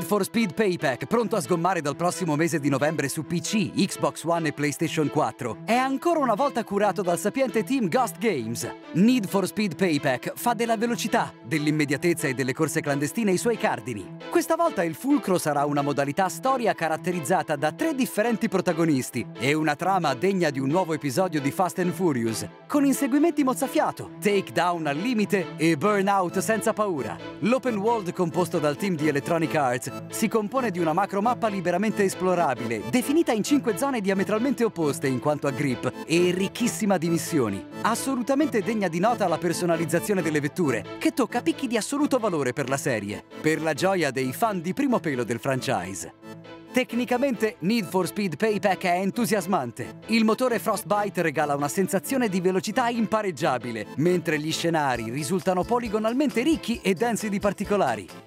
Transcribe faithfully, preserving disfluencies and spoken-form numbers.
for Speed Payback, pronto a sgommare dal prossimo mese di novembre su P C, Xbox One e PlayStation quattro, è ancora una volta curato dal sapiente team Ghost Games. Need for Speed Payback fa della velocità, dell'immediatezza e delle corse clandestine i suoi cardini. Questa volta il fulcro sarà una modalità storia caratterizzata da tre differenti protagonisti e una trama degna di un nuovo episodio di Fast and Furious, con inseguimenti mozzafiato, takedown al limite e burnout senza paura. L'open world composto dal team di Electronic Arts si compone di una macromappa liberamente esplorabile, definita in cinque zone diametralmente opposte in quanto a grip e ricchissima di missioni. Assolutamente degna di nota la personalizzazione delle vetture, che tocca picchi di assoluto valore per la serie, per la gioia dei fan di primo pelo del franchise. Tecnicamente, Need for Speed Payback è entusiasmante. Il motore Frostbite regala una sensazione di velocità impareggiabile, mentre gli scenari risultano poligonalmente ricchi e densi di particolari.